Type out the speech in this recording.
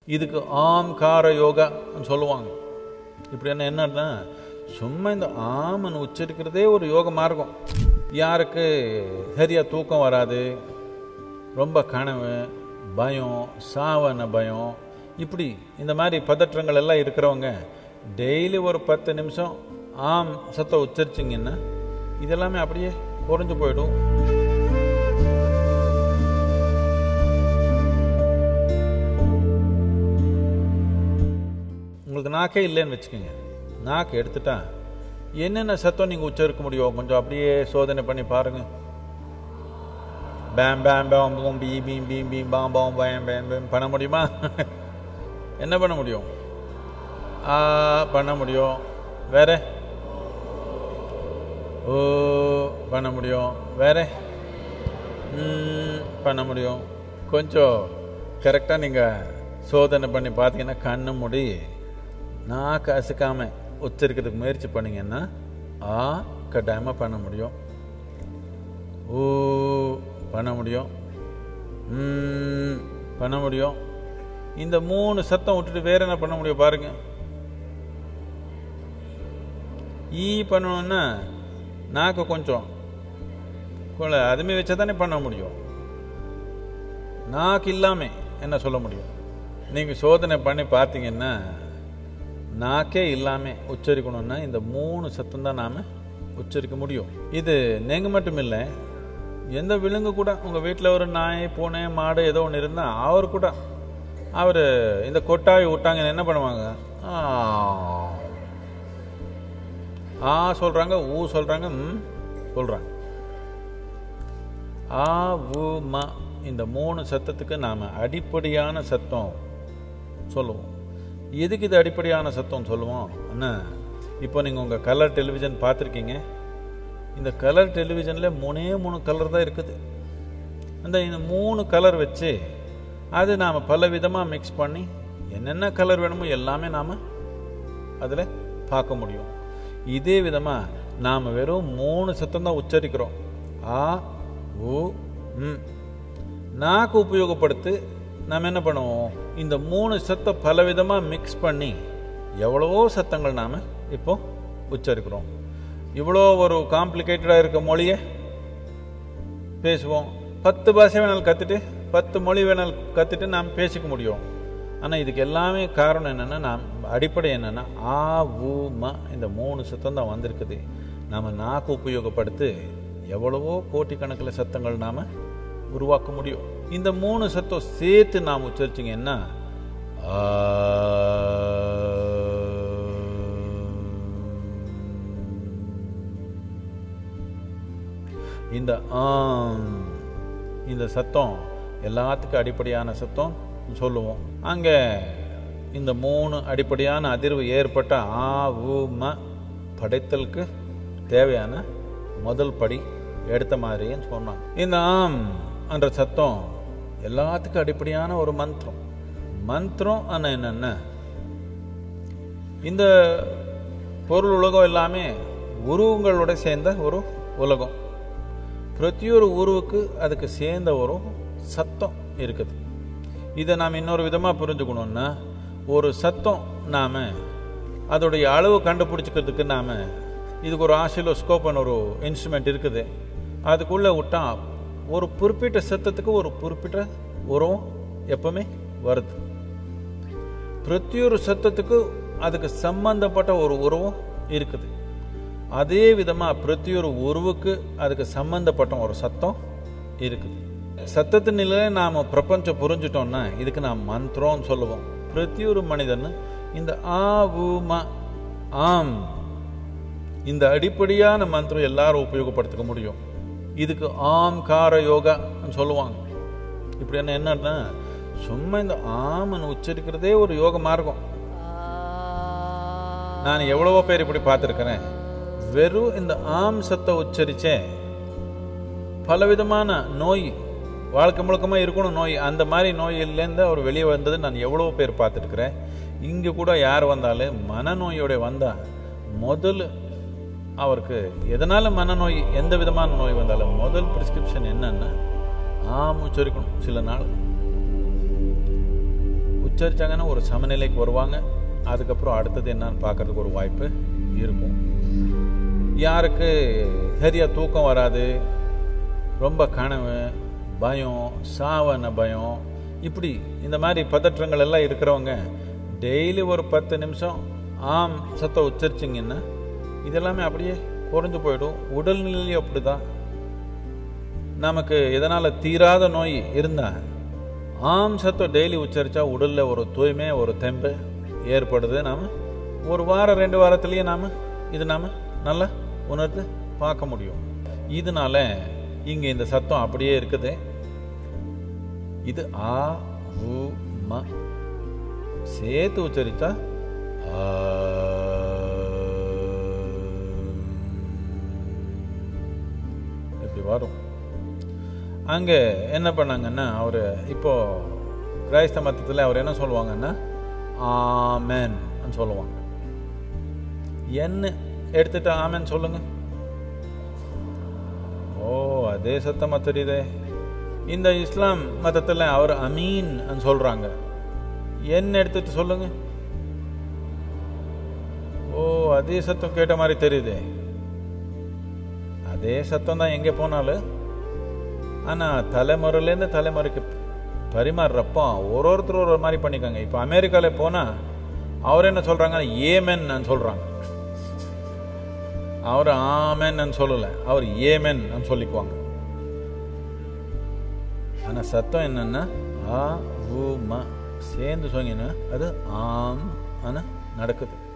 இதுக்கு ஆம்கார யோகா சொல்லுவாங்க. இப்படி என்னன்னா சும்மா இந்த ஆமன் உச்சரிக்கிறதே ஒரு யோக மார்க்கம். யாருக்கு சரியா தூக்கம் வராது, ரொம்ப கனவு, பயம், சாவன பயம், இப்படி இந்த மாதிரி பதற்றங்கள் எல்லாம் இருக்கிறவங்க டெய்லி ஒரு 10 நிமிஷம் ஆம் சத்தம் உச்சரிச்சிங்கன்னா இதெல்லாமே அப்படியே குறைஞ்சு போயிடும். உங்களுக்கு நாக்கே இல்லைன்னு வச்சுக்கோங்க, நாக்கு எடுத்துட்டா என்னென்ன சத்தம் நீங்கள் உச்சரிக்க முடியும் கொஞ்சம் அப்படியே சோதனை பண்ணி பாருங்க. பேம் பேம் பேம் பூம் பீ பீம் பீம் பீம் பாம் பாம் பேம் பேம் பேம் பண்ண முடியுமா? என்ன பண்ண முடியும்? பண்ண முடியும். வேற ஓ பண்ண முடியும். வேற பண்ண முடியும். கொஞ்சம் கரெக்டாக நீங்கள் சோதனை பண்ணி பார்த்தீங்கன்னா கண்ணு மூடி நாக்கு அசுக்காமல் உச்சரிக்கிறதுக்கு முயற்சி பண்ணிங்கன்னா கட்டாயமாக பண்ண முடியும். ஓ பண்ண முடியும். பண்ண முடியும். இந்த 3 சத்தம் விட்டுட்டு வேற என்ன பண்ண முடியும் பாருங்க. ஈ பண்ணணும்னா நாக்கு கொஞ்சம் அதுமே வச்சா தானே பண்ண முடியும். நாக்கு இல்லாமல் என்ன சொல்ல முடியும்? நீங்கள் சோதனை பண்ணி பார்த்தீங்கன்னா நாக்கே இல்லாமல் உச்சரிக்கணும்னா இந்த 3 சத்தம் தான் நாம் உச்சரிக்க முடியும். இது நீங்கள் மட்டும் இல்லை, எந்த விலங்கு கூட உங்கள் வீட்டில் ஒரு நாய், பூனை, மாடு ஏதோ ஒன்று இருந்தால் அவர் கூட அவர் இந்த கொட்டாய் விட்டாங்கன்னு என்ன பண்ணுவாங்க? சொல்கிறாங்க, ஊ சொல்கிறாங்க, சொல்கிறாங்க. ஊ ம இந்த 3 சத்தத்துக்கு நாம் அடிப்படையான சத்தம் சொல்லுவோம். எதுக்கு இது அடிப்படையான சத்தம் சொல்லுவோம் அண்ணா? இப்போ நீங்கள் உங்கள் கலர் டெலிவிஷன் பார்த்துருக்கீங்க. இந்த கலர் டெலிவிஷனில் 3 கலர் தான் இருக்குது. இந்த 3 கலர் வச்சு அது நாம் பல விதமாக மிக்ஸ் பண்ணி என்னென்ன கலர் வேணுமோ எல்லாமே நாம் அதில் பார்க்க முடியும். இதே விதமாக நாம் வெறும் 3 சத்தம் தான் உச்சரிக்கிறோம். ஊ நாக்கு உபயோகப்படுத்தி நாம் என்ன பண்ணுவோம்? இந்த 3 சத்தம் பலவிதமாக மிக்ஸ் பண்ணி எவ்வளவோ சத்தங்கள் நாம் இப்போ உச்சரிக்கிறோம். இவ்வளோ ஒரு காம்ப்ளிகேட்டடாக இருக்க மொழியை பேசுவோம். 10 பாஷை வேணாலும் கற்றுட்டு 10 மொழி வேணாலும் கற்றுட்டு நாம் பேசிக்க முடியும். ஆனால் இதுக்கு எல்லாமே காரணம் என்னென்னா, நாம் அடிப்படை என்னென்னா ஊ ம இந்த 3 சத்தம் தான் வந்திருக்குது. நாம் நாக்கு உபயோகப்படுத்தி எவ்வளவோ கோட்டிக்கணக்கில் சத்தங்கள் நாம் உருவாக்க முடியும். இந்த 3 சத்தம் சேர்த்து நாம் உச்சரிச்சிங்கன்னா இந்த இந்த சத்தம் எல்லாத்துக்கும் அடிப்படையான சத்தம் சொல்லுவோம். அங்கே இந்த 3 அடிப்படையான அதிர்வு ஏற்பட்ட ஊ ம படைத்தலுக்கு தேவையான முதல் படி எடுத்த மாதிரின்னு சொன்னாங்க. இந்த என்ற சத்தம் எல்லாத்துக்கும் அடிப்படையான ஒரு மந்திரம். மந்திரம் ஆனால் என்னென்ன, இந்த பொருள் உலகம் எல்லாமே உருவங்களோட சேர்ந்த ஒரு உலகம். பிரதியொரு உருவுக்கு அதுக்கு சேர்ந்த ஒரு சத்தம் இருக்குது. இதை நாம் இன்னொரு விதமாக புரிஞ்சுக்கணுன்னா, ஒரு சத்தம் நாம் அதோடைய அளவு கண்டுபிடிச்சிக்கிறதுக்கு நாம் இதுக்கு ஒரு ஆசிலோஸ்கோப்னு ஒரு இன்ஸ்ட்ருமெண்ட் இருக்குது. அதுக்குள்ளே விட்டால் ஒரு குறிப்பிட்ட சத்தத்துக்கு ஒரு குறிப்பிட்ட உருவம் எப்பவுமே வருது. பிரதியொரு சத்தத்துக்கு அதுக்கு சம்பந்தப்பட்ட ஒரு உருவம் இருக்குது. அதே விதமாக பிரதியொரு உருவுக்கு அதுக்கு சம்பந்தப்பட்ட ஒரு சத்தம் இருக்குது. சத்தத்தின் நிலையில நாம் பிரபஞ்சம் புரிஞ்சிட்டோம்னா இதுக்கு நாம் மந்திரம் சொல்லுவோம். பிரதியொரு மனிதன் இந்த ஊ ம இந்த அடிப்படையான மந்திரம் எல்லாரும் உபயோகப்படுத்திக்க முடியும். இதுக்கு ஆம்கார யோகா சொல்லுவாங்க. இப்படி என்னன்னா சும்மா இந்த ஆமன் உச்சரிக்கிறதே ஒரு யோக மார்க்கம். நான் எவ்வளவோ பேர் இப்படி பார்த்துருக்கிறேன். வெறும் இந்த சத்தை உச்சரிச்சே பலவிதமான நோய், வாழ்க்கை முழுக்கமாக இருக்கணும் நோய், அந்த மாதிரி நோயிலேருந்து அவர் வெளியே வந்தது நான் எவ்வளோ பேர் பார்த்துருக்குறேன். இங்கே கூட யார் வந்தாலும் மனநோயோட வந்தால் முதல் அவருக்கு எதனால் மனநோய், எந்த விதமான நோய் வந்தாலும் முதல் பிரிஸ்கிரிப்ஷன் என்னன்னா உச்சரிக்கணும். சில நாள் உச்சரிச்சாங்கன்னா ஒரு சமநிலைக்கு வருவாங்க. அதுக்கப்புறம் அடுத்தது என்னன்னு பார்க்கறதுக்கு ஒரு வாய்ப்பு இருக்கும். யாருக்கு சரியாக தூக்கம் வராது, ரொம்ப கனவு, பயம், சாவன பயம், இப்படி இந்த மாதிரி பதற்றங்கள் எல்லாம் இருக்கிறவங்க டெய்லி ஒரு 10 நிமிஷம் ஆம் சத்தம் உச்சரிச்சிங்கன்னா இதெல்லாமே அப்படியே குறைஞ்சு போயிடும். உடல்நிலையும் அப்படி தான். நமக்கு எதனால் தீராத நோய் இருந்தால் ஆம் சத்தம் டெய்லி உச்சரித்தா உடலில் ஒரு தூய்மை, ஒரு தெம்பு ஏற்படுது. நாம் ஒரு வாரம் 2 வாரத்துலேயே நாம் நல்லா உணர்ந்து பார்க்க முடியும். இதனால இங்கே இந்த சத்தம் அப்படியே இருக்குது. இது ஆ உ ம சேர்த்து உச்சரித்தா இப்படி வரும். அங்கே என்ன பண்ணாங்கன்னா அவர் இப்போ கிரைஸ்தவ மதத்தில் அவர் என்ன சொல்லுவாங்கன்னா ஆமென் சொல்லுவாங்க. என்ன எடுத்துட்டு ஆமென் சொல்லுங்க. ஓ, அதே சத்தமாக தெரியுதே. இந்த இஸ்லாம் மதத்தில் அவர் அமீன் சொல்றாங்க. என்ன எடுத்துட்டு சொல்லுங்க. ஓ, அதே சத்தம் கேட்ட மாதிரி தெரியுதே. அதே சத்தம் தான் எங்கே போனாலும். ஆனால் தலைமுறையிலேருந்து தலைமுறைக்கு பரிமாறுறப்போ ஒருத்தர் ஒரு மாதிரி பண்ணிக்கோங்க. இப்போ அமெரிக்காவில் போனால் அவர் என்ன சொல்கிறாங்க, ஏமென் சொல்கிறாங்க. அவர் ஆமென் சொல்லலை, அவர் ஏமென் சொல்லிக்குவாங்க. ஆனால் சத்தம் என்னன்னா ஆ உ ம சேர்ந்து சொன்னீங்கன்னா அது ஆம் ஆனால் நடக்குது.